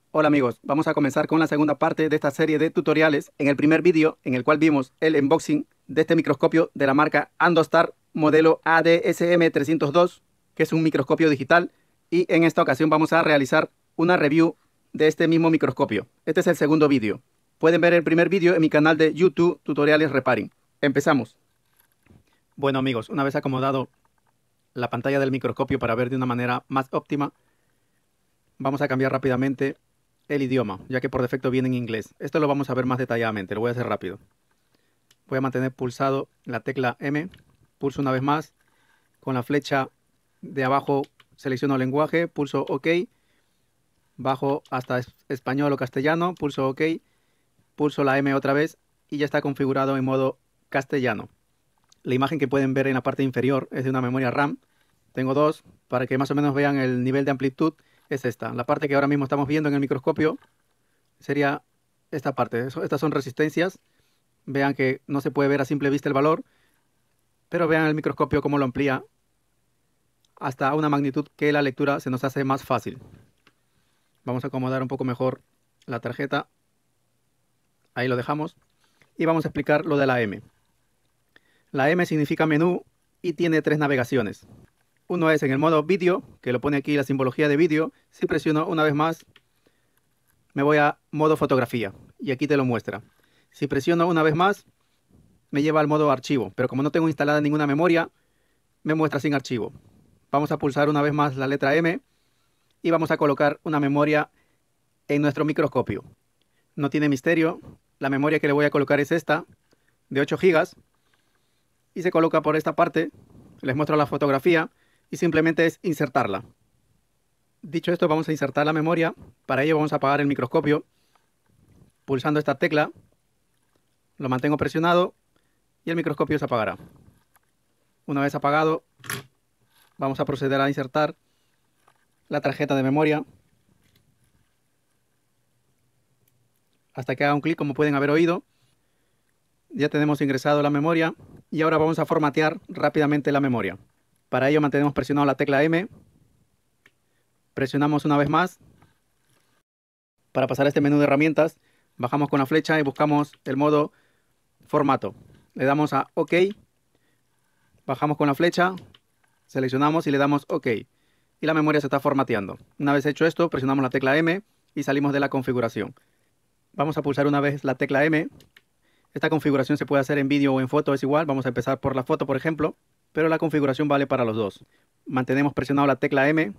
Hola amigos, vamos a comenzar con la segunda parte de esta serie de tutoriales. En el primer vídeo, en el cual vimos el unboxing de este microscopio de la marca Andostar modelo ADSM302, que es un microscopio digital, y en esta ocasión vamos a realizar una review de este mismo microscopio. Este es el segundo vídeo. Pueden ver el primer vídeo en mi canal de YouTube Tutoriales Repairing. Empezamos. Bueno amigos, una vez acomodado la pantalla del microscopio para ver de una manera más óptima, vamos a cambiar rápidamente el idioma, ya que por defecto viene en inglés. Esto lo vamos a ver más detalladamente, lo voy a hacer rápido. Voy a mantener pulsado la tecla M, pulso una vez más, con la flecha de abajo selecciono lenguaje, pulso OK, bajo hasta español o castellano, pulso OK, pulso la M otra vez y ya está configurado en modo castellano. La imagen que pueden ver en la parte inferior es de una memoria RAM. Tengo dos, para que más o menos vean el nivel de amplitud, es esta. La parte que ahora mismo estamos viendo en el microscopio sería esta parte. Estas son resistencias. Vean que no se puede ver a simple vista el valor, pero vean el microscopio cómo lo amplía hasta una magnitud que la lectura se nos hace más fácil. Vamos a acomodar un poco mejor la tarjeta. Ahí lo dejamos. Y vamos a explicar lo de la M. La M significa menú y tiene tres navegaciones. Uno es en el modo vídeo, que lo pone aquí la simbología de vídeo. Si presiono una vez más, me voy a modo fotografía y aquí te lo muestra. Si presiono una vez más, me lleva al modo archivo, pero como no tengo instalada ninguna memoria, me muestra sin archivo. Vamos a pulsar una vez más la letra M y vamos a colocar una memoria en nuestro microscopio. No tiene misterio, la memoria que le voy a colocar es esta, de 8 GB, y se coloca por esta parte. Les muestro la fotografía y simplemente es insertarla. Dicho esto, vamos a insertar la memoria. Para ello vamos a apagar el microscopio pulsando esta tecla. Lo mantengo presionado y el microscopio se apagará. Una vez apagado, vamos a proceder a insertar la tarjeta de memoria hasta que haga un clic, como pueden haber oído. Ya tenemos ingresado la memoria y ahora vamos a formatear rápidamente la memoria. Para ello mantenemos presionado la tecla M, presionamos una vez más. Para pasar a este menú de herramientas, bajamos con la flecha y buscamos el modo formato. Le damos a OK, bajamos con la flecha, seleccionamos y le damos OK. Y la memoria se está formateando. Una vez hecho esto, presionamos la tecla M y salimos de la configuración. Vamos a pulsar una vez la tecla M. Esta configuración se puede hacer en vídeo o en foto, es igual. Vamos a empezar por la foto, por ejemplo, pero la configuración vale para los dos. Mantenemos presionado la tecla M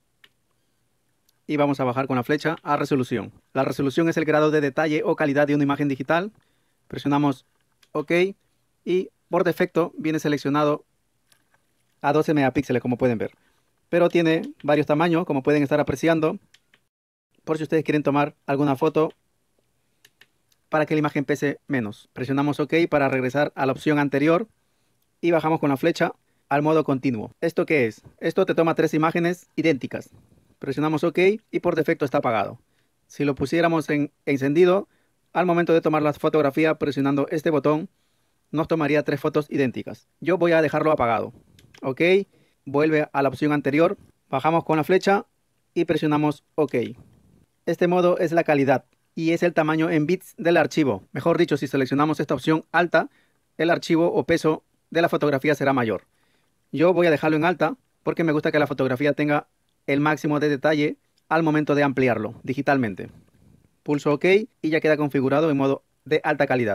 y vamos a bajar con la flecha a resolución. La resolución es el grado de detalle o calidad de una imagen digital. Presionamos OK y por defecto viene seleccionado a 12 megapíxeles, como pueden ver. Pero tiene varios tamaños, como pueden estar apreciando, por si ustedes quieren tomar alguna foto para que la imagen pese menos. Presionamos OK para regresar a la opción anterior y bajamos con la flecha al modo continuo. ¿Esto qué es? Esto te toma tres imágenes idénticas. Presionamos OK y por defecto está apagado. Si lo pusiéramos en encendido, al momento de tomar la fotografía presionando este botón, nos tomaría tres fotos idénticas. Yo voy a dejarlo apagado. OK, vuelve a la opción anterior, bajamos con la flecha y presionamos OK. Este modo es la calidad y es el tamaño en bits del archivo. Mejor dicho, si seleccionamos esta opción alta, el archivo o peso de la fotografía será mayor. Yo voy a dejarlo en alta porque me gusta que la fotografía tenga el máximo de detalle al momento de ampliarlo digitalmente. Pulso OK y ya queda configurado en modo de alta calidad.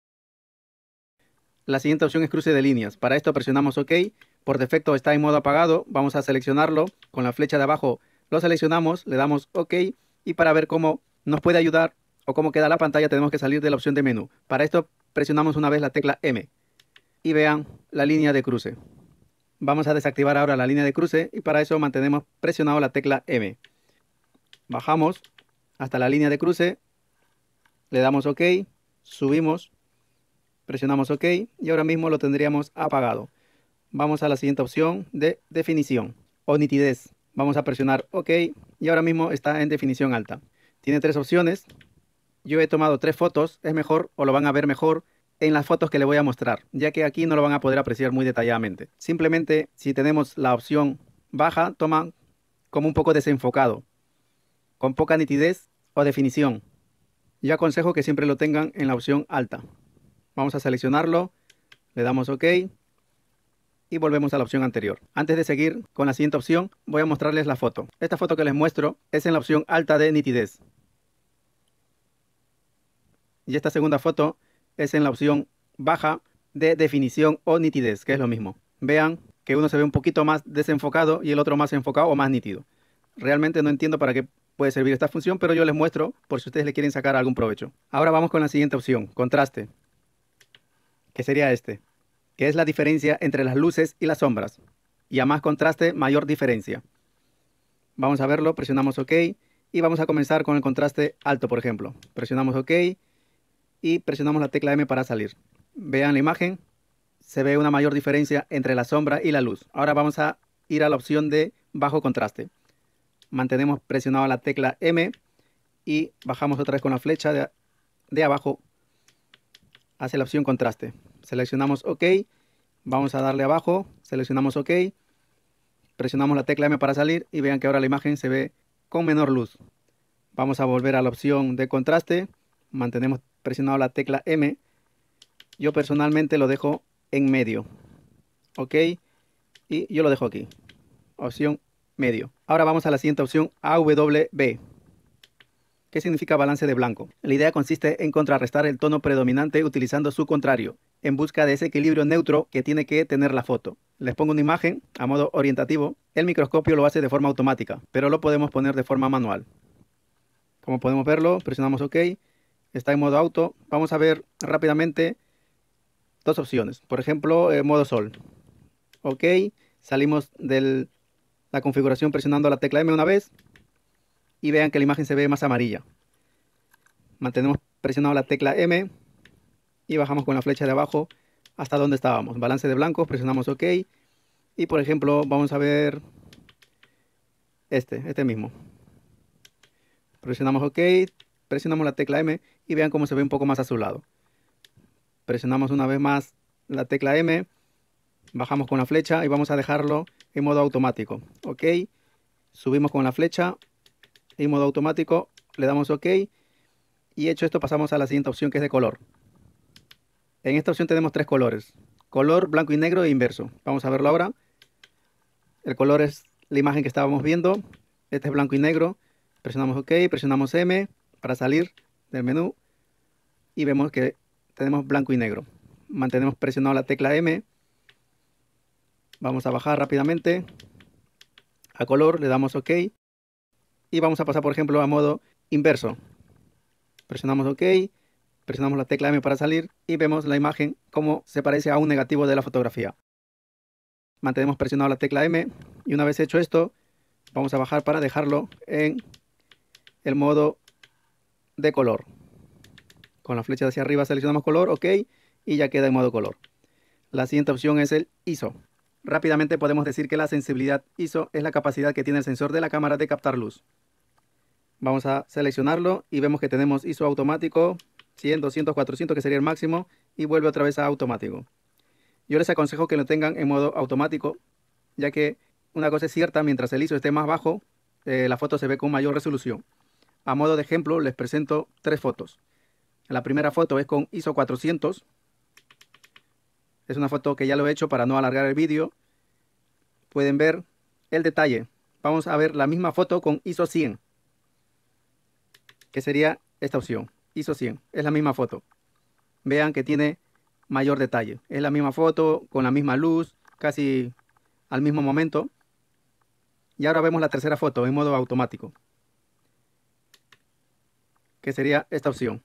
La siguiente opción es cruce de líneas. Para esto presionamos OK. Por defecto está en modo apagado. Vamos a seleccionarlo. Con la flecha de abajo lo seleccionamos, le damos OK. Y para ver cómo nos puede ayudar o cómo queda la pantalla, tenemos que salir de la opción de menú. Para esto presionamos una vez la tecla M. Y vean la línea de cruce. Vamos a desactivar ahora la línea de cruce y para eso mantenemos presionado la tecla M. Bajamos hasta la línea de cruce. Le damos OK. Subimos. Presionamos OK y ahora mismo lo tendríamos apagado. Vamos a la siguiente opción de definición o nitidez. Vamos a presionar OK y ahora mismo está en definición alta. Tiene tres opciones. Yo he tomado tres fotos. Es mejor o lo van a ver mejor en las fotos que le voy a mostrar, ya que aquí no lo van a poder apreciar muy detalladamente. Simplemente si tenemos la opción baja, toma como un poco desenfocado, con poca nitidez o definición. Yo aconsejo que siempre lo tengan en la opción alta. Vamos a seleccionarlo, le damos OK y volvemos a la opción anterior. Antes de seguir con la siguiente opción, voy a mostrarles la foto. Esta foto que les muestro es en la opción alta de nitidez. Y esta segunda foto es en la opción baja de definición o nitidez, que es lo mismo. Vean que uno se ve un poquito más desenfocado y el otro más enfocado o más nítido. Realmente no entiendo para qué puede servir esta función, pero yo les muestro por si ustedes le quieren sacar algún provecho. Ahora vamos con la siguiente opción, contraste, que sería este, que es la diferencia entre las luces y las sombras. Y a más contraste, mayor diferencia. Vamos a verlo, presionamos OK y vamos a comenzar con el contraste alto, por ejemplo. Presionamos OK y presionamos la tecla M para salir. Vean la imagen, se ve una mayor diferencia entre la sombra y la luz. Ahora vamos a ir a la opción de bajo contraste. Mantenemos presionada la tecla M y bajamos otra vez con la flecha de abajo hacia la opción contraste. Seleccionamos OK, vamos a darle abajo, seleccionamos OK, presionamos la tecla M para salir y vean que ahora la imagen se ve con menor luz. Vamos a volver a la opción de contraste, mantenemos presionado la tecla M. Yo personalmente lo dejo en medio. OK, y yo lo dejo aquí. Opción medio. Ahora vamos a la siguiente opción, AWB. ¿Qué significa balance de blanco? La idea consiste en contrarrestar el tono predominante utilizando su contrario, en busca de ese equilibrio neutro que tiene que tener la foto. Les pongo una imagen a modo orientativo. El microscopio lo hace de forma automática, pero lo podemos poner de forma manual. Como podemos verlo, presionamos OK. Está en modo auto. Vamos a ver rápidamente dos opciones. Por ejemplo, modo sol. OK. Salimos de la configuración presionando la tecla M una vez. Y vean que la imagen se ve más amarilla. Mantenemos presionado la tecla M y bajamos con la flecha de abajo hasta donde estábamos. Balance de blancos, presionamos OK. Y por ejemplo, vamos a ver este mismo. Presionamos OK, presionamos la tecla M y vean cómo se ve un poco más azulado. Presionamos una vez más la tecla M, bajamos con la flecha y vamos a dejarlo en modo automático. OK, subimos con la flecha. En modo automático le damos OK y hecho esto pasamos a la siguiente opción, que es de color. En esta opción tenemos tres colores: color, blanco y negro e inverso. Vamos a verlo ahora. El color es la imagen que estábamos viendo. Este es blanco y negro. Presionamos OK, presionamos M para salir del menú y vemos que tenemos blanco y negro. Mantenemos presionado la tecla M. Vamos a bajar rápidamente a color, le damos OK. Y vamos a pasar, por ejemplo, a modo inverso. Presionamos OK, presionamos la tecla M para salir y vemos la imagen como se parece a un negativo de la fotografía. Mantenemos presionado la tecla M y una vez hecho esto, vamos a bajar para dejarlo en el modo de color. Con la flecha hacia arriba seleccionamos color, OK, y ya queda en modo color. La siguiente opción es el ISO. Rápidamente podemos decir que la sensibilidad ISO es la capacidad que tiene el sensor de la cámara de captar luz. Vamos a seleccionarlo y vemos que tenemos ISO automático 100, 200, 400, que sería el máximo, y vuelve otra vez a automático. Yo les aconsejo que lo tengan en modo automático, ya que una cosa es cierta: mientras el ISO esté más bajo, la foto se ve con mayor resolución. A modo de ejemplo les presento tres fotos. La primera foto es con ISO 400. Es una foto que ya lo he hecho para no alargar el vídeo. Pueden ver el detalle. Vamos a ver la misma foto con ISO 100. Que sería esta opción, ISO 100, es la misma foto. Vean que tiene mayor detalle, es la misma foto, con la misma luz, casi al mismo momento. Y ahora vemos la tercera foto en modo automático, que sería esta opción.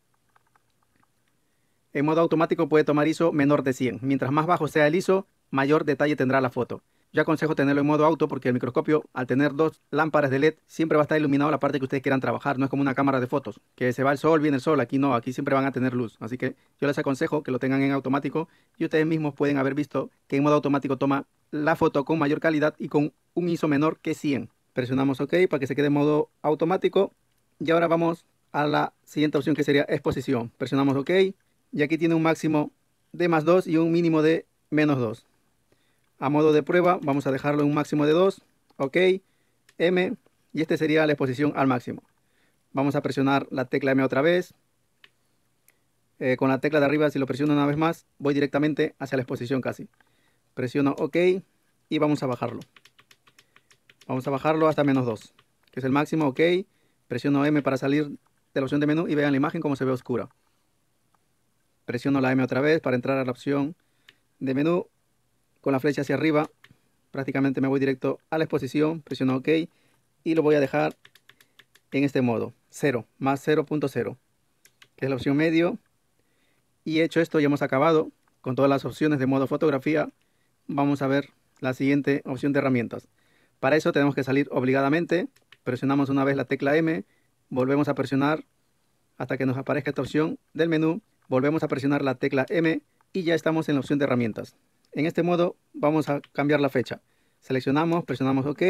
En modo automático puede tomar ISO menor de 100, mientras más bajo sea el ISO, mayor detalle tendrá la foto. Yo aconsejo tenerlo en modo auto porque el microscopio, al tener dos lámparas de LED, siempre va a estar iluminado la parte que ustedes quieran trabajar. No es como una cámara de fotos, que se va el sol, viene el sol. Aquí no, aquí siempre van a tener luz. Así que yo les aconsejo que lo tengan en automático y ustedes mismos pueden haber visto que en modo automático toma la foto con mayor calidad y con un ISO menor que 100. Presionamos OK para que se quede en modo automático. Y ahora vamos a la siguiente opción, que sería exposición. Presionamos OK y aquí tiene un máximo de +2 y un mínimo de -2. A modo de prueba vamos a dejarlo en un máximo de 2, OK, M, y este sería la exposición al máximo. Vamos a presionar la tecla M otra vez. Con la tecla de arriba, si lo presiono una vez más, voy directamente hacia la exposición casi. Presiono OK y vamos a bajarlo. Vamos a bajarlo hasta -2, que es el máximo. OK. Presiono M para salir de la opción de menú y vean la imagen como se ve oscura. Presiono la M otra vez para entrar a la opción de menú. Con la flecha hacia arriba, prácticamente me voy directo a la exposición. Presiono OK y lo voy a dejar en este modo, 0, más 0.0, que es la opción medio. Y hecho esto, ya hemos acabado con todas las opciones de modo fotografía. Vamos a ver la siguiente opción de herramientas. Para eso tenemos que salir obligadamente. Presionamos una vez la tecla M, volvemos a presionar hasta que nos aparezca esta opción del menú. Volvemos a presionar la tecla M y ya estamos en la opción de herramientas. En este modo vamos a cambiar la fecha. Seleccionamos, presionamos OK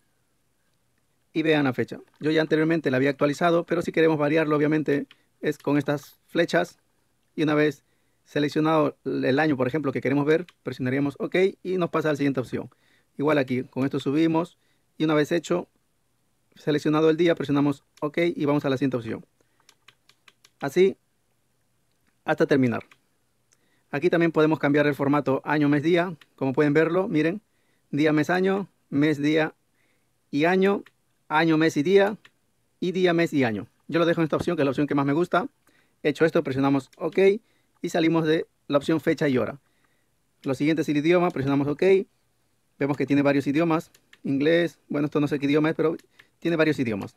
y vean la fecha. Yo ya anteriormente la había actualizado, pero si queremos variarlo, obviamente es con estas flechas. Y una vez seleccionado el año, por ejemplo, que queremos ver, presionaríamos OK y nos pasa a la siguiente opción. Igual aquí, con esto subimos y una vez hecho, seleccionado el día, presionamos OK y vamos a la siguiente opción. Así hasta terminar. Aquí también podemos cambiar el formato año, mes, día. Como pueden verlo, miren, día, mes, año, mes, día y año, año, mes y día día, mes y año. Yo lo dejo en esta opción, que es la opción que más me gusta. Hecho esto, presionamos OK y salimos de la opción fecha y hora. Lo siguiente es el idioma, presionamos OK. Vemos que tiene varios idiomas. Inglés, bueno, esto no sé qué idioma es, pero tiene varios idiomas.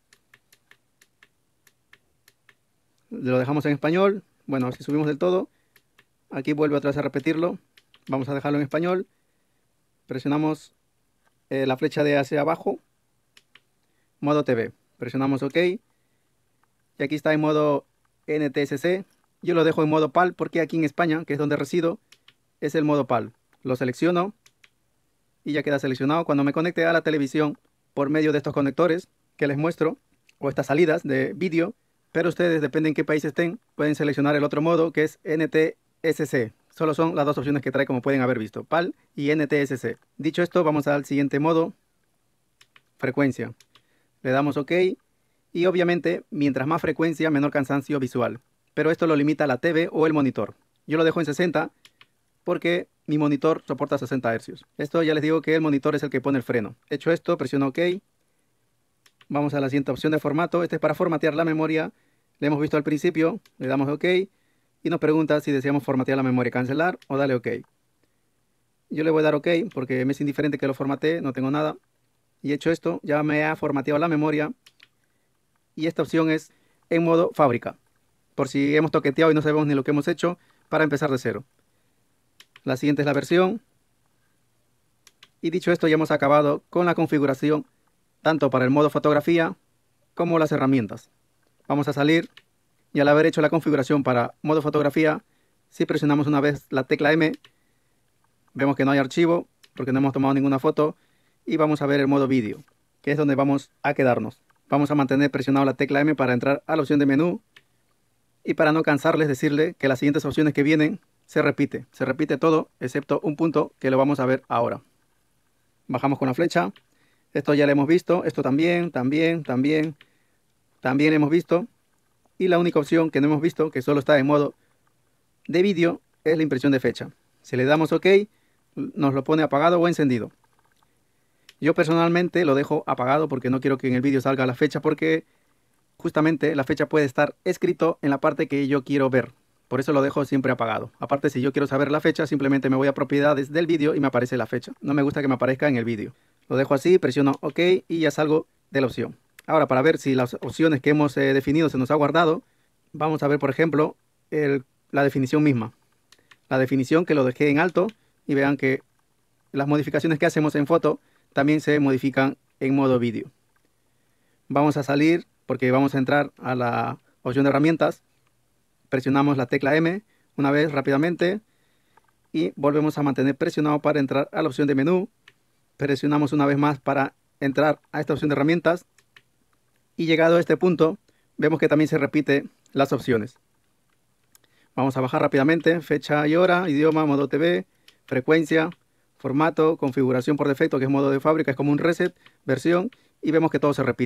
Lo dejamos en español. Bueno, si subimos del todo, aquí vuelve otra vez a repetirlo. Vamos a dejarlo en español. Presionamos la flecha de hacia abajo. Modo TV. Presionamos OK. Y aquí está en modo NTSC. Yo lo dejo en modo PAL porque aquí en España, que es donde resido, es el modo PAL. Lo selecciono y ya queda seleccionado. Cuando me conecte a la televisión por medio de estos conectores que les muestro, o estas salidas de vídeo, pero ustedes, depende en qué país estén, pueden seleccionar el otro modo que es NTSC. Solo son las dos opciones que trae, como pueden haber visto, PAL y NTSC. Dicho esto, vamos al siguiente modo, frecuencia. Le damos OK y obviamente mientras más frecuencia, menor cansancio visual. Pero esto lo limita la TV o el monitor. Yo lo dejo en 60 porque mi monitor soporta 60 Hz. Esto ya les digo que el monitor es el que pone el freno. Hecho esto, presiono OK. Vamos a la siguiente opción de formato. Este es para formatear la memoria. Le hemos visto al principio. Le damos OK y nos pregunta si deseamos formatear la memoria, cancelar o darle OK. Yo le voy a dar OK porque me es indiferente que lo formatee, no tengo nada. Y hecho esto, ya me ha formateado la memoria. Y esta opción es en modo fábrica, por si hemos toqueteado y no sabemos ni lo que hemos hecho, para empezar de cero. La siguiente es la versión. Y dicho esto, ya hemos acabado con la configuración tanto para el modo fotografía como las herramientas. Vamos a salir y al haber hecho la configuración para modo fotografía, si presionamos una vez la tecla M, vemos que no hay archivo porque no hemos tomado ninguna foto y vamos a ver el modo vídeo, que es donde vamos a quedarnos. Vamos a mantener presionado la tecla M para entrar a la opción de menú y para no cansarles decirle que las siguientes opciones que vienen se repite todo excepto un punto que lo vamos a ver ahora. Bajamos con la flecha. Esto ya lo hemos visto, esto también hemos visto. Y la única opción que no hemos visto, que solo está en modo de vídeo, es la impresión de fecha. Si le damos OK, nos lo pone apagado o encendido. Yo personalmente lo dejo apagado porque no quiero que en el vídeo salga la fecha, porque justamente la fecha puede estar escrito en la parte que yo quiero ver. Por eso lo dejo siempre apagado. Aparte, si yo quiero saber la fecha, simplemente me voy a propiedades del vídeo y me aparece la fecha. No me gusta que me aparezca en el vídeo. Lo dejo así, presiono OK y ya salgo de la opción. Ahora, para ver si las opciones que hemos definido se nos ha guardado, vamos a ver, por ejemplo, la definición misma. La definición, que lo dejé en alto, y vean que las modificaciones que hacemos en foto también se modifican en modo vídeo. Vamos a salir porque vamos a entrar a la opción de herramientas. Presionamos la tecla M una vez rápidamente y volvemos a mantener presionado para entrar a la opción de menú. Presionamos una vez más para entrar a esta opción de herramientas y llegado a este punto vemos que también se repite las opciones. Vamos a bajar rápidamente: fecha y hora, idioma, modo TV, frecuencia, formato, configuración por defecto, que es modo de fábrica, es como un reset, versión, y vemos que todo se repite.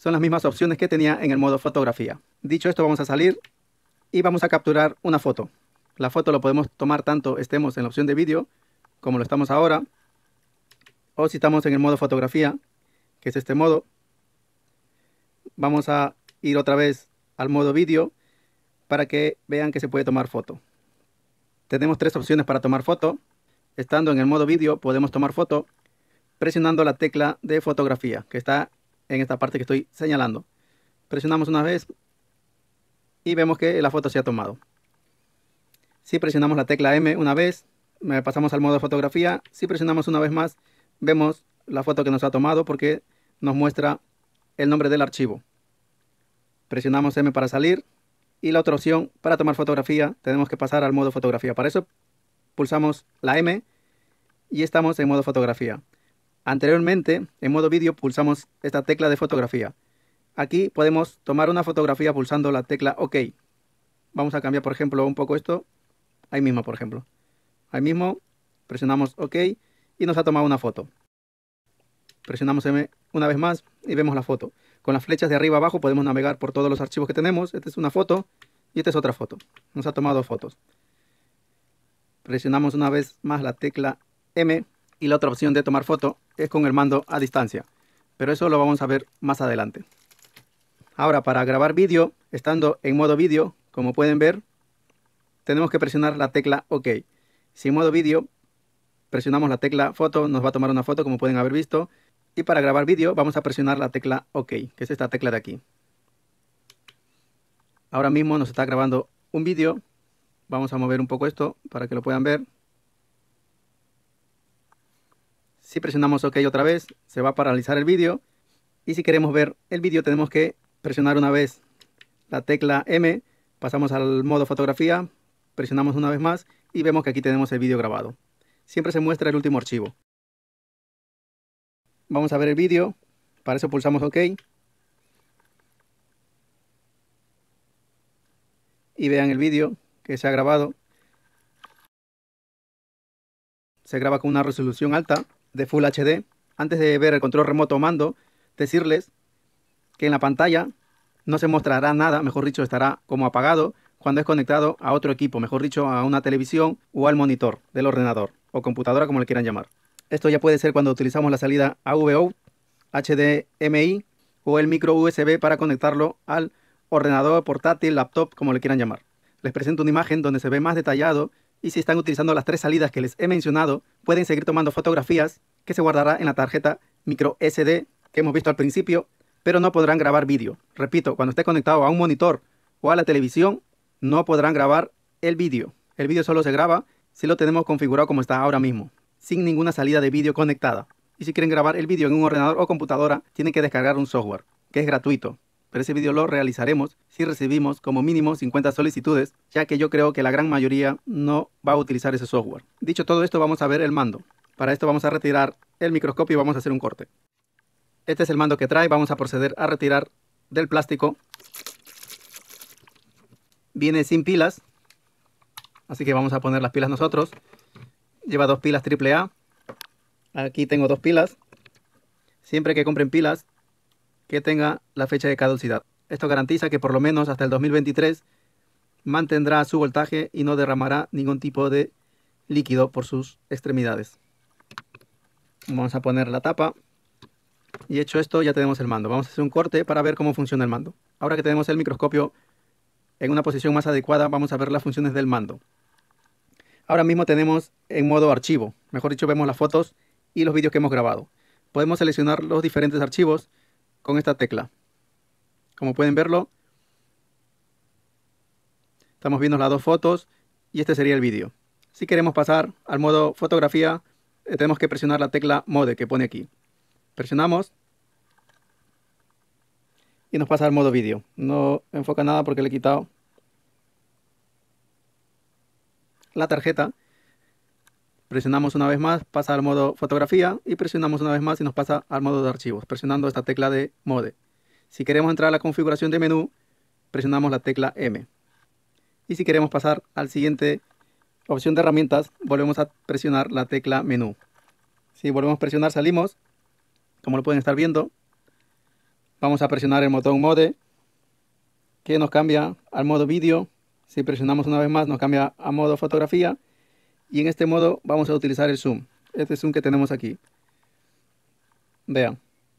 son las mismas opciones que tenía en el modo fotografía. Dicho esto, vamos a salir y vamos a capturar una foto. La foto lo podemos tomar tanto estemos en la opción de vídeo, como lo estamos ahora, o si estamos en el modo fotografía, que es este modo. Vamos a ir otra vez al modo vídeo para que vean que se puede tomar foto. Tenemos tres opciones para tomar foto. Estando en el modo vídeo podemos tomar foto presionando la tecla de fotografía, que está en esta parte que estoy señalando. Presionamos una vez y vemos que la foto se ha tomado. Si presionamos la tecla M una vez, pasamos al modo fotografía. Si presionamos una vez más, vemos la foto que nos ha tomado porque nos muestra el nombre del archivo. Presionamos M para salir. Y la otra opción, para tomar fotografía, tenemos que pasar al modo fotografía. Para eso pulsamos la M y estamos en modo fotografía. Anteriormente, en modo vídeo, pulsamos esta tecla de fotografía. Aquí podemos tomar una fotografía pulsando la tecla OK. Vamos a cambiar, por ejemplo, un poco esto. Ahí mismo, por ejemplo. Ahí mismo, presionamos OK y nos ha tomado una foto. Presionamos M una vez más y vemos la foto. Con las flechas de arriba a abajo podemos navegar por todos los archivos que tenemos. Esta es una foto y esta es otra foto. Nos ha tomado fotos. Presionamos una vez más la tecla M y la otra opción de tomar foto es con el mando a distancia. Pero eso lo vamos a ver más adelante. Ahora, para grabar vídeo, estando en modo vídeo, como pueden ver, tenemos que presionar la tecla OK. Si en modo vídeo presionamos la tecla foto, nos va a tomar una foto, como pueden haber visto. Y para grabar vídeo vamos a presionar la tecla OK, que es esta tecla de aquí. Ahora mismo nos está grabando un vídeo. Vamos a mover un poco esto para que lo puedan ver. Si presionamos OK otra vez, se va a paralizar el vídeo. Y si queremos ver el vídeo tenemos que presionar una vez la tecla M. Pasamos al modo fotografía, presionamos una vez más y vemos que aquí tenemos el vídeo grabado. Siempre se muestra el último archivo. Vamos a ver el vídeo, para eso pulsamos OK. Y vean el vídeo que se ha grabado. Se graba con una resolución alta de Full HD. Antes de ver el control remoto o mando, decirles que en la pantalla no se mostrará nada, mejor dicho, estará como apagado cuando es conectado a otro equipo, mejor dicho, a una televisión o al monitor del ordenador o computadora, como le quieran llamar. Esto ya puede ser cuando utilizamos la salida AV-out, HDMI o el micro USB para conectarlo al ordenador, portátil, laptop, como le quieran llamar. Les presento una imagen donde se ve más detallado y si están utilizando las tres salidas que les he mencionado, pueden seguir tomando fotografías que se guardará en la tarjeta micro SD que hemos visto al principio, pero no podrán grabar vídeo. Repito, cuando esté conectado a un monitor o a la televisión, no podrán grabar el vídeo. El vídeo solo se graba si lo tenemos configurado como está ahora mismo, sin ninguna salida de vídeo conectada. Y si quieren grabar el vídeo en un ordenador o computadora, tienen que descargar un software, que es gratuito. Pero ese vídeo lo realizaremos si recibimos como mínimo 50 solicitudes, ya que yo creo que la gran mayoría no va a utilizar ese software. Dicho todo esto, vamos a ver el mando. Para esto vamos a retirar el microscopio y vamos a hacer un corte. Este es el mando que trae, vamos a proceder a retirar del plástico. Viene sin pilas, así que vamos a poner las pilas nosotros. Lleva dos pilas AAA. Aquí tengo dos pilas. Siempre que compren pilas, que tenga la fecha de caducidad. Esto garantiza que por lo menos hasta el 2023 mantendrá su voltaje y no derramará ningún tipo de líquido por sus extremidades. Vamos a poner la tapa. Y hecho esto, ya tenemos el mando. Vamos a hacer un corte para ver cómo funciona el mando. Ahora que tenemos el microscopio en una posición más adecuada, vamos a ver las funciones del mando. Ahora mismo tenemos en modo archivo. Mejor dicho, vemos las fotos y los vídeos que hemos grabado. Podemos seleccionar los diferentes archivos con esta tecla. Como pueden verlo, estamos viendo las dos fotos y este sería el vídeo. Si queremos pasar al modo fotografía, tenemos que presionar la tecla Mode que pone aquí. Presionamos y nos pasa al modo vídeo. No enfoca nada porque le he quitado la tarjeta. Presionamos una vez más, pasa al modo fotografía y presionamos una vez más y nos pasa al modo de archivos, presionando esta tecla de Mode. Si queremos entrar a la configuración de menú, presionamos la tecla M. Y si queremos pasar al siguiente opción de herramientas, volvemos a presionar la tecla menú. Si volvemos a presionar, salimos, como lo pueden estar viendo. Vamos a presionar el botón Mode, que nos cambia al modo vídeo. Si presionamos una vez más nos cambia a modo fotografía. Y en este modo vamos a utilizar el zoom. Este zoom que tenemos aquí. Vean.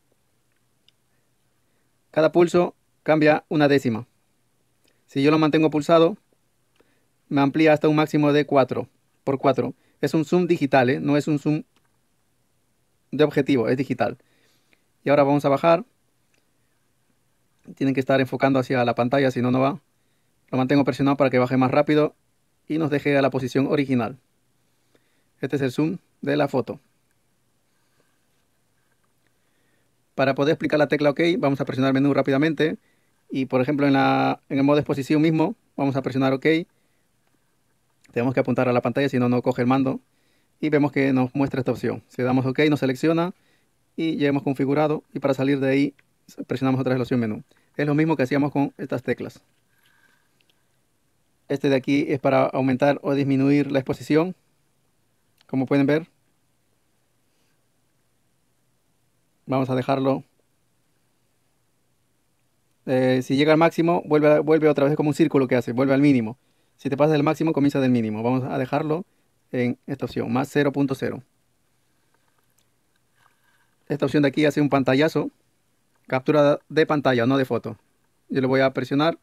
Cada pulso cambia una décima. Si yo lo mantengo pulsado, me amplía hasta un máximo de 4 por 4. Es un zoom digital, ¿eh? No es un zoom de objetivo, es digital. Y ahora vamos a bajar. Tienen que estar enfocando hacia la pantalla, si no, no va. Lo mantengo presionado para que baje más rápido y nos deje a la posición original. Este es el zoom de la foto. Para poder explicar la tecla OK, vamos a presionar el menú rápidamente. Y por ejemplo en el modo exposición mismo, vamos a presionar OK. Tenemos que apuntar a la pantalla, si no, no coge el mando. Y vemos que nos muestra esta opción. Si le damos OK, nos selecciona y ya hemos configurado. Y para salir de ahí, presionamos otra vez la opción menú. Es lo mismo que hacíamos con estas teclas. Este de aquí es para aumentar o disminuir la exposición. Como pueden ver. Vamos a dejarlo. Si llega al máximo, vuelve otra vez como un círculo que hace. Vuelve al mínimo. Si te pasas del máximo, comienza del mínimo. Vamos a dejarlo en esta opción, más 0.0. Esta opción de aquí hace un pantallazo. Captura de pantalla, no de foto. Yo le voy a presionar.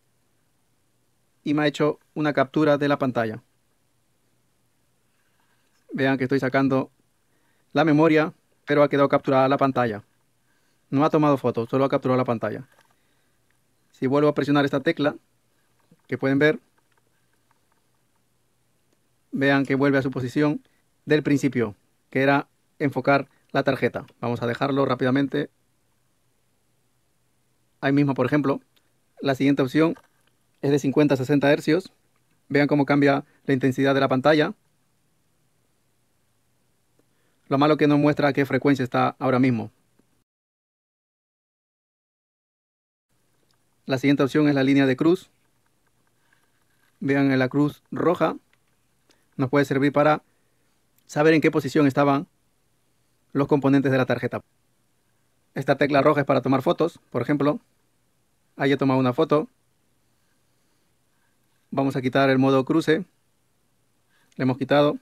Y me ha hecho una captura de la pantalla. Vean que estoy sacando la memoria, pero ha quedado capturada la pantalla. No ha tomado foto, solo ha capturado la pantalla. Si vuelvo a presionar esta tecla, que pueden ver, vean que vuelve a su posición del principio, que era enfocar la tarjeta. Vamos a dejarlo rápidamente. Ahí mismo, por ejemplo, la siguiente opción es de 50 a 60 Hz. Vean cómo cambia la intensidad de la pantalla. Lo malo que no muestra a qué frecuencia está ahora mismo. La siguiente opción es la línea de cruz. Vean en la cruz roja. Nos puede servir para saber en qué posición estaban los componentes de la tarjeta. Esta tecla roja es para tomar fotos. Por ejemplo, ahí he tomado una foto. Vamos a quitar el modo cruce. Le hemos quitado.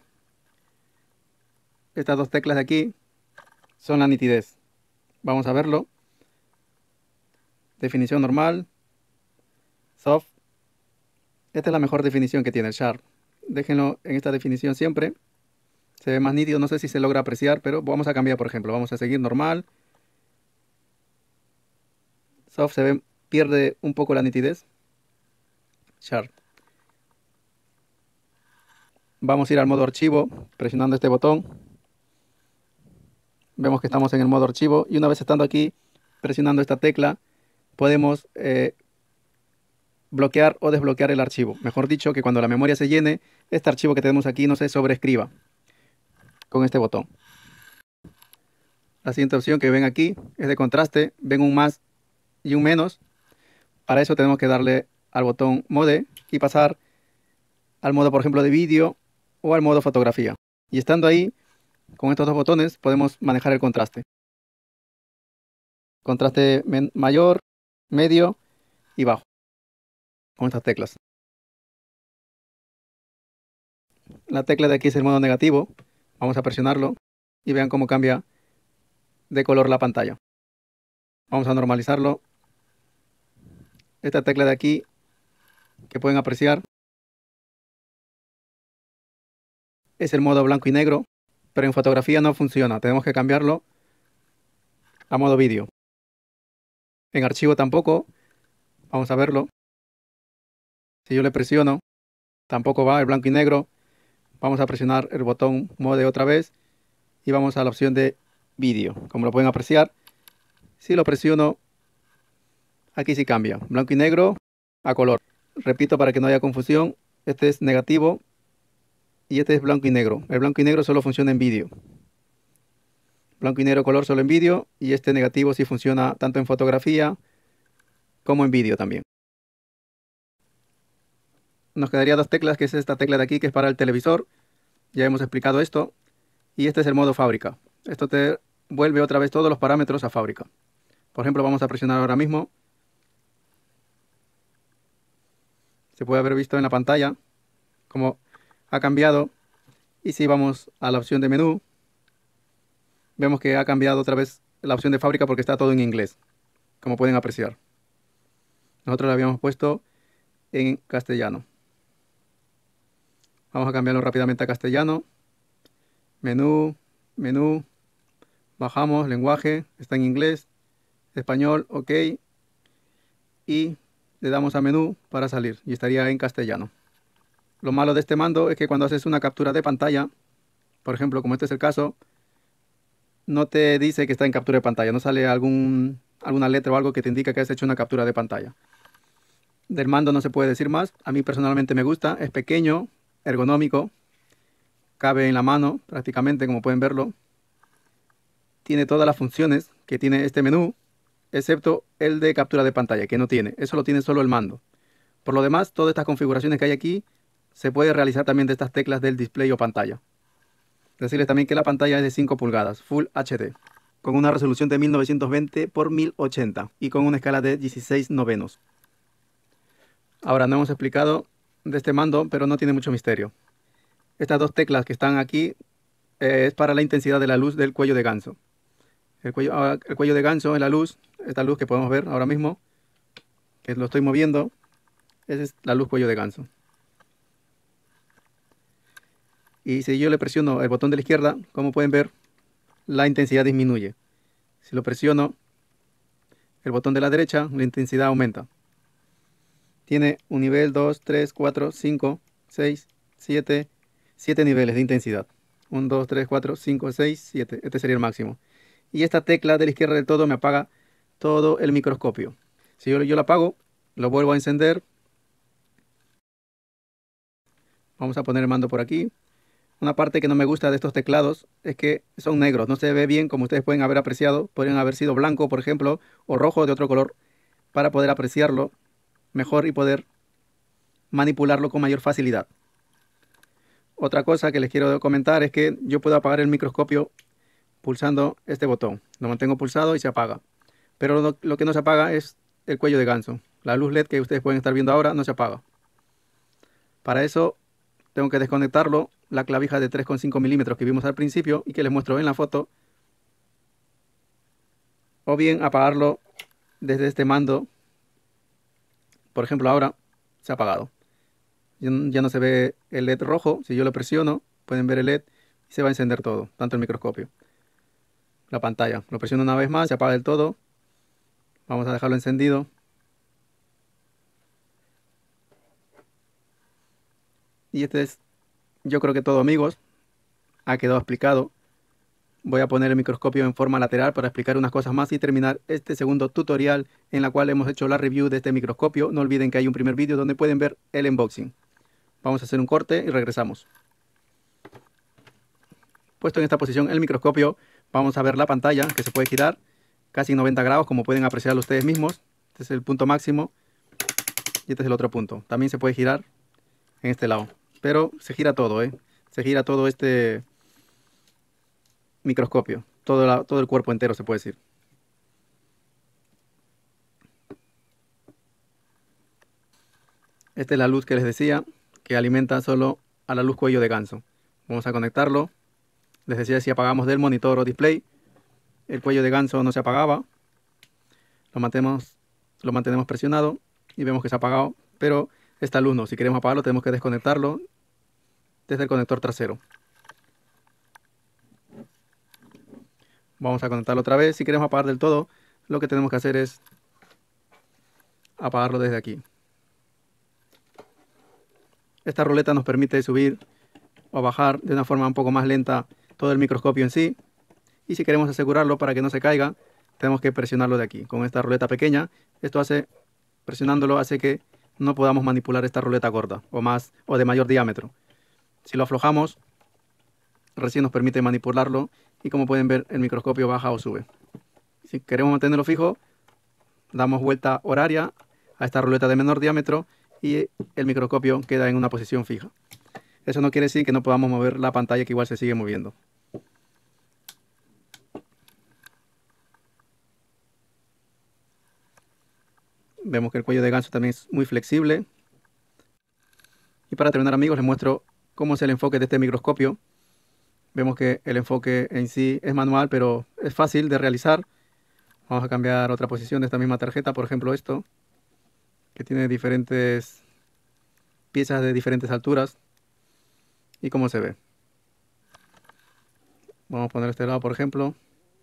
Estas dos teclas de aquí son la nitidez. Vamos a verlo. Definición normal. Soft. Esta es la mejor definición que tiene el Sharp. Déjenlo en esta definición siempre. Se ve más nítido, no sé si se logra apreciar, pero vamos a cambiar, por ejemplo. Vamos a seguir normal. Soft se ve, pierde un poco la nitidez. Sharp. Vamos a ir al modo archivo, presionando este botón. Vemos que estamos en el modo archivo y una vez estando aquí, presionando esta tecla, podemos bloquear o desbloquear el archivo. Mejor dicho, que cuando la memoria se llene, este archivo que tenemos aquí no se sobreescriba con este botón. La siguiente opción que ven aquí es de contraste. Ven un más y un menos. Para eso tenemos que darle al botón Mode y pasar al modo, por ejemplo, de vídeo o al modo fotografía. Y estando ahí, con estos dos botones podemos manejar el contraste. Contraste mayor, medio y bajo. Con estas teclas. La tecla de aquí es el modo negativo. Vamos a presionarlo y vean cómo cambia de color la pantalla. Vamos a normalizarlo. Esta tecla de aquí, que pueden apreciar, es el modo blanco y negro, pero en fotografía no funciona. Tenemos que cambiarlo a modo vídeo. En archivo tampoco. Vamos a verlo. Si yo le presiono, tampoco va el blanco y negro. Vamos a presionar el botón Mode otra vez y vamos a la opción de vídeo. Como lo pueden apreciar, si lo presiono, aquí sí cambia. Blanco y negro a color. Repito para que no haya confusión. Este es negativo y este es blanco y negro. El blanco y negro solo funciona en vídeo. Blanco y negro color solo en vídeo y este negativo sí funciona tanto en fotografía como en vídeo también. Nos quedaría dos teclas, que es esta tecla de aquí, que es para el televisor. Ya hemos explicado esto. Y este es el modo fábrica. Esto te vuelve otra vez todos los parámetros a fábrica. Por ejemplo, vamos a presionar ahora mismo. Se puede haber visto en la pantalla cómo ha cambiado. Y si vamos a la opción de menú, vemos que ha cambiado otra vez la opción de fábrica porque está todo en inglés, como pueden apreciar. Nosotros lo habíamos puesto en castellano. Vamos a cambiarlo rápidamente a castellano. Menú, menú, bajamos, lenguaje, está en inglés, español, ok. Y le damos a menú para salir y estaría en castellano. Lo malo de este mando es que cuando haces una captura de pantalla, por ejemplo, como este es el caso, no te dice que está en captura de pantalla, no sale alguna letra o algo que te indica que has hecho una captura de pantalla. Del mando no se puede decir más. A mí personalmente me gusta, es pequeño, ergonómico, cabe en la mano prácticamente, como pueden verlo. Tiene todas las funciones que tiene este menú, excepto el de captura de pantalla, que no tiene. Eso lo tiene solo el mando. Por lo demás, todas estas configuraciones que hay aquí se puede realizar también de estas teclas del display o pantalla. Decirles también que la pantalla es de 5 pulgadas, Full HD, con una resolución de 1920 por 1080 y con una escala de 16/9. Ahora, no hemos explicado de este mando, pero no tiene mucho misterio. Estas dos teclas que están aquí es para la intensidad de la luz del cuello de ganso. El cuello de ganso es la luz, esta luz que podemos ver ahora mismo, que lo estoy moviendo, esa es la luz cuello de ganso. Y si yo le presiono el botón de la izquierda, como pueden ver, la intensidad disminuye. Si lo presiono el botón de la derecha, la intensidad aumenta. Tiene un nivel, 2, 3, 4, 5, 6, 7, 7 niveles de intensidad. 1, 2, 3, 4, 5, 6, 7. Este sería el máximo. Y esta tecla de la izquierda del todo me apaga todo el microscopio. Si yo la apago, lo vuelvo a encender. Vamos a poner el mando por aquí. Una parte que no me gusta de estos teclados es que son negros. No se ve bien como ustedes pueden haber apreciado. Podrían haber sido blanco, por ejemplo, o rojo de otro color, para poder apreciarlo mejor y poder manipularlo con mayor facilidad. Otra cosa que les quiero comentar es que yo puedo apagar el microscopio pulsando este botón. Lo mantengo pulsado y se apaga. Pero lo que no se apaga es el cuello de ganso. La luz LED que ustedes pueden estar viendo ahora no se apaga. Para eso tengo que desconectarlo, la clavija de 3,5 milímetros que vimos al principio y que les muestro en la foto. O bien apagarlo desde este mando. Por ejemplo, ahora se ha apagado. Ya no se ve el LED rojo. Si yo lo presiono, pueden ver el LED y se va a encender todo, tanto el microscopio. La pantalla. Lo presiono una vez más, se apaga del todo. Vamos a dejarlo encendido. Y este es, yo creo que todo, amigos. Ha quedado explicado. Voy a poner el microscopio en forma lateral para explicar unas cosas más y terminar este segundo tutorial en la cual hemos hecho la review de este microscopio. No olviden que hay un primer vídeo donde pueden ver el unboxing. Vamos a hacer un corte y regresamos. Puesto en esta posición el microscopio, vamos a ver la pantalla que se puede girar casi 90 grados, como pueden apreciarlo ustedes mismos. Este es el punto máximo y este es el otro punto. También se puede girar en este lado, pero se gira todo, se gira todo este microscopio, todo el cuerpo entero se puede decir. Esta es la luz que les decía, que alimenta solo a la luz cuello de ganso. Vamos a conectarlo. Les decía, si apagamos del monitor o display, el cuello de ganso no se apagaba. Lo mantenemos presionado y vemos que se ha apagado, pero esta luz no. Si queremos apagarlo, tenemos que desconectarlo desde el conector trasero. Vamos a conectarlo otra vez. Si queremos apagar del todo, lo que tenemos que hacer es apagarlo desde aquí. Esta ruleta nos permite subir o bajar de una forma un poco más lenta todo el microscopio en sí. Y si queremos asegurarlo para que no se caiga, tenemos que presionarlo de aquí, con esta ruleta pequeña. Presionándolo hace que no podamos manipular esta ruleta gorda o de mayor diámetro. Si lo aflojamos, recién nos permite manipularlo y como pueden ver el microscopio baja o sube. Si queremos mantenerlo fijo, damos vuelta horaria a esta ruleta de menor diámetro y el microscopio queda en una posición fija. Eso no quiere decir que no podamos mover la pantalla, que igual se sigue moviendo. Vemos que el cuello de ganso también es muy flexible. Y para terminar, amigos, les muestro cómo es el enfoque de este microscopio. Vemos que el enfoque en sí es manual, pero es fácil de realizar. Vamos a cambiar otra posición de esta misma tarjeta, por ejemplo esto, que tiene diferentes piezas de diferentes alturas. Y cómo se ve. Vamos a poner este lado, por ejemplo.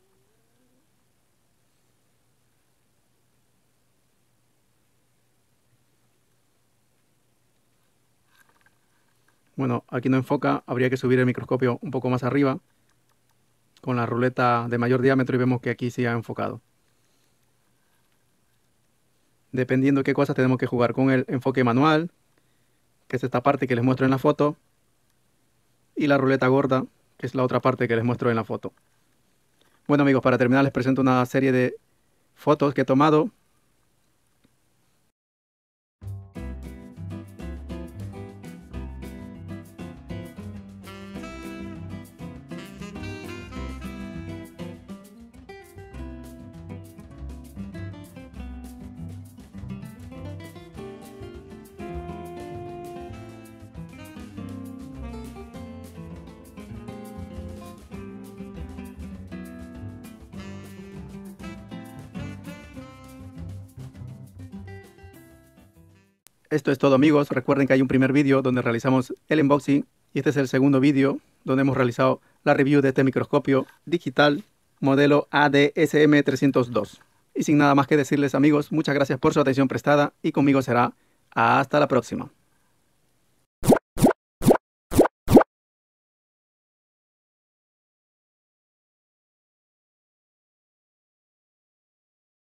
Bueno, aquí no enfoca, habría que subir el microscopio un poco más arriba con la ruleta de mayor diámetro y vemos que aquí sí ha enfocado. Dependiendo qué cosas tenemos que jugar con el enfoque manual, que es esta parte que les muestro en la foto, y la ruleta gorda, que es la otra parte que les muestro en la foto. Bueno amigos, para terminar les presento una serie de fotos que he tomado. Esto es todo amigos, recuerden que hay un primer vídeo donde realizamos el unboxing y este es el segundo vídeo donde hemos realizado la review de este microscopio digital modelo ADSM 302. Y sin nada más que decirles amigos, muchas gracias por su atención prestada y conmigo será hasta la próxima.